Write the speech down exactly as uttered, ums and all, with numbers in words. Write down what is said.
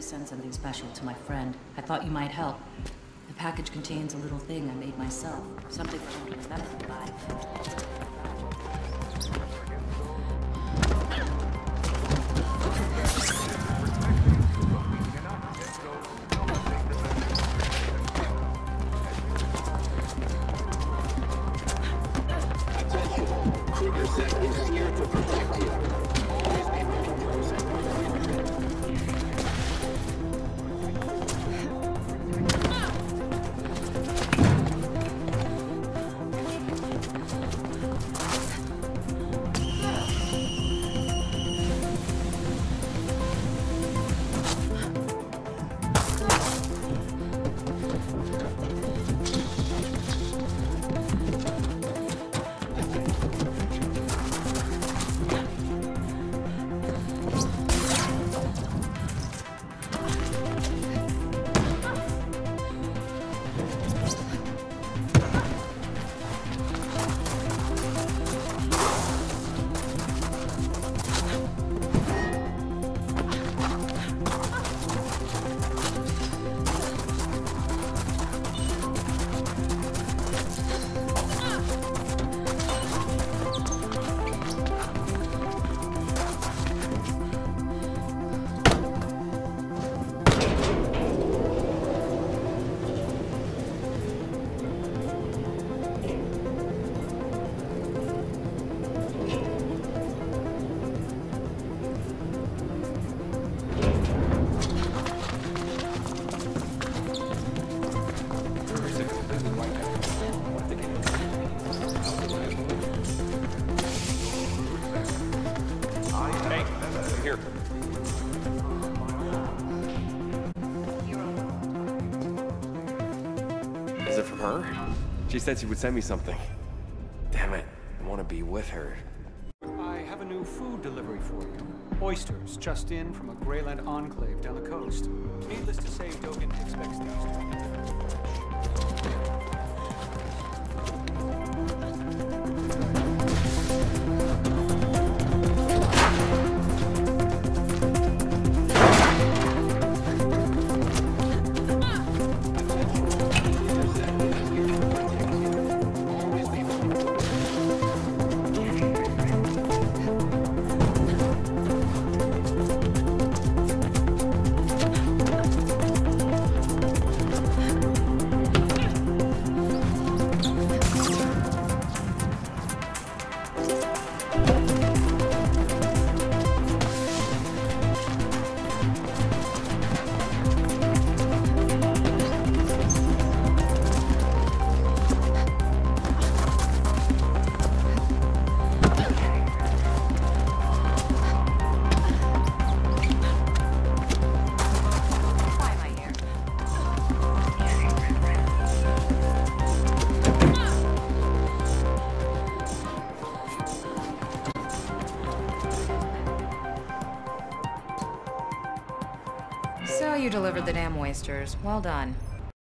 to send something special to my friend. I thought you might help. The package contains a little thing I made myself. Something for him to remember me by. Is it from her? She said she would send me something. Damn it, I want to be with her. I have a new food delivery for you. Oysters, just in from a Greyland enclave down the coast. Needless to say, Dogen expects these to be delivered fresh. So you delivered the damn oysters. Well done.